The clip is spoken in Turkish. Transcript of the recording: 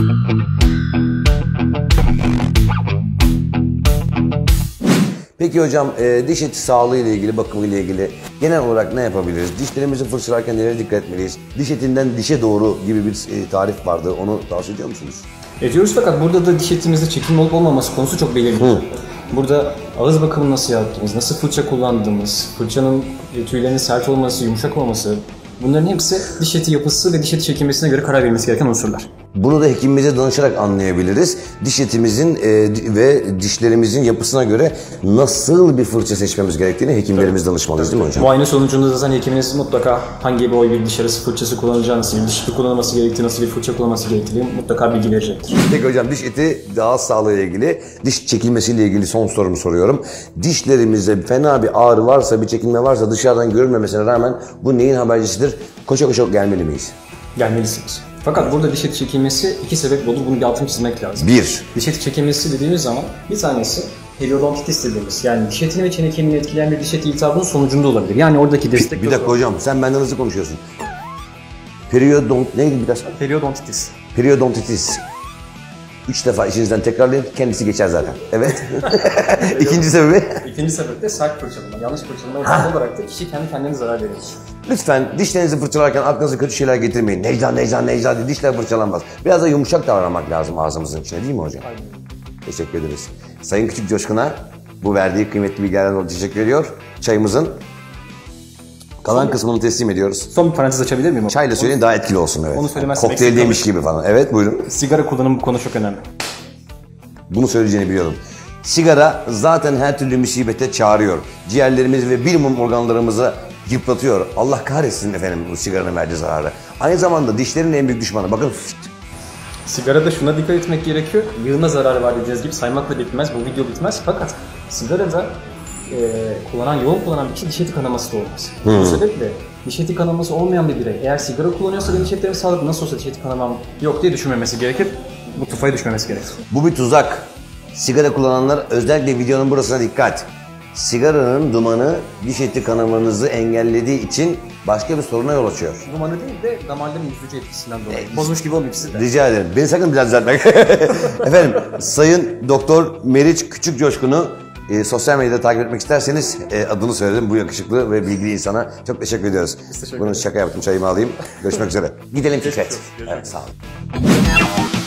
Peki hocam, diş eti sağlığı ile ilgili, bakımı ile ilgili genel olarak ne yapabiliriz? Dişlerimizi fırçalarken nelere dikkat etmeliyiz? Diş etinden dişe doğru gibi bir tarif vardı. Onu tavsiye ediyor musunuz? Ediyoruz fakat burada da diş etimizde çekim olup olmaması konusu çok belirli. Burada ağız bakımını nasıl yaptığımız, nasıl fırça kullandığımız, fırçanın tüylerinin sert olması, yumuşak olması, bunların hepsi diş eti yapısı ve diş eti çekilmesine göre karar verilmesi gereken unsurlar. Bunu da hekimimize danışarak anlayabiliriz. Diş etimizin ve dişlerimizin yapısına göre nasıl bir fırça seçmemiz gerektiğini hekimlerimiz danışmalıyız değil mi hocam? Muayene sonucunda zaten hekiminiz mutlaka hangi boy bir diş arası fırçası kullanacağı, nasıl bir diş eti kullanılması gerektiği, nasıl bir fırça kullanılması gerektiği mutlaka bilgi verecektir. Peki hocam, diş eti ağız sağlığı ile ilgili, diş çekilmesiyle ilgili son sorumu soruyorum. Dişlerimizde fena bir ağrı varsa, bir çekilme varsa dışarıdan görünmemesine rağmen bu neyin habercisidir? Koşa koşa gelmeli miyiz? Gelmelisiniz. Fakat burada diş eti çekilmesi iki sebep olur. Bunu bir altını çizmek lazım. Bir. Diş eti çekilmesi dediğimiz zaman bir tanesi periodontitis dediğimiz, yani diş etini ve çene kemiğini etkileyen bir diş eti iltihabının sonucunda olabilir. Yani oradaki destek... Bir dakika hocam, sen benden hızlı konuşuyorsun. Neydi bir daha? Periodontitis. Periodontitis. 3 defa içinizden tekrarlayın, kendisi geçer zaten. Evet. İkinci sebebi? İkinci sebep de sert fırçalama. Yanlış fırçalama olarak da kişi kendi kendine zarar verir. Lütfen dişlerinizi fırçalarken aklınıza kötü şeyler getirmeyin. Necla diye dişler fırçalanmaz. Biraz da yumuşak davranmak lazım ağzımızın içine, değil mi hocam? Aynen. Teşekkür ederiz. Sayın Küçük Coşkun'a bu verdiği kıymetli bilgilerden dolayı teşekkür ediyor. Çayımızın kalan kısmını teslim ediyoruz. Son bir parantez açabilir miyim? Çayla söyleyin, daha etkili olsun, evet. Onu söylemezsem kokteyl demiş gibi falan. Evet, buyurun. Sigara kullanımı bu konu çok önemli. Bunu söyleyeceğini biliyordum. Sigara zaten her türlü musibete çağırıyor. Ciğerlerimizi ve bilmem organlarımızı yıpratıyor. Allah kahretsin efendim bu sigaranın verdiği zararı. Aynı zamanda dişlerin en büyük düşmanı. Bakın. Sigarada şuna dikkat etmek gerekiyor. Yığına zararı var dediğiniz gibi saymakla bitmez, bu video bitmez. Fakat sigarada yoğun kullanan bir kişi diş eti kanaması da olmaz. Bu sebeple diş eti kanaması olmayan bir birey eğer sigara kullanıyorsa benim diş etlerim sağlıklı, nasıl olsa diş eti kanamam yok diye düşünmemesi gerekir. Bu tufaya düşmemesi gerekir. Bu bir tuzak. Sigara kullananlar özellikle videonun burasına dikkat. Sigaranın dumanı diş eti kanamanızı engellediği için başka bir soruna yol açıyor. Dumanı değil de damarların yüzücü etkisinden dolayı. Bozmuş gibi olmayayım size. Rica ederim. Beni sakın biraz düzeltmek. Efendim, Sayın Doktor Meriç Küçük Coşkun'u sosyal medyada takip etmek isterseniz adını söyledim. Bu yakışıklı ve bilgili insana çok teşekkür ediyoruz. Bunu şaka yaptım, çayımı alayım. Görüşmek üzere. Gidelim Fikret. Evet, sağ olun.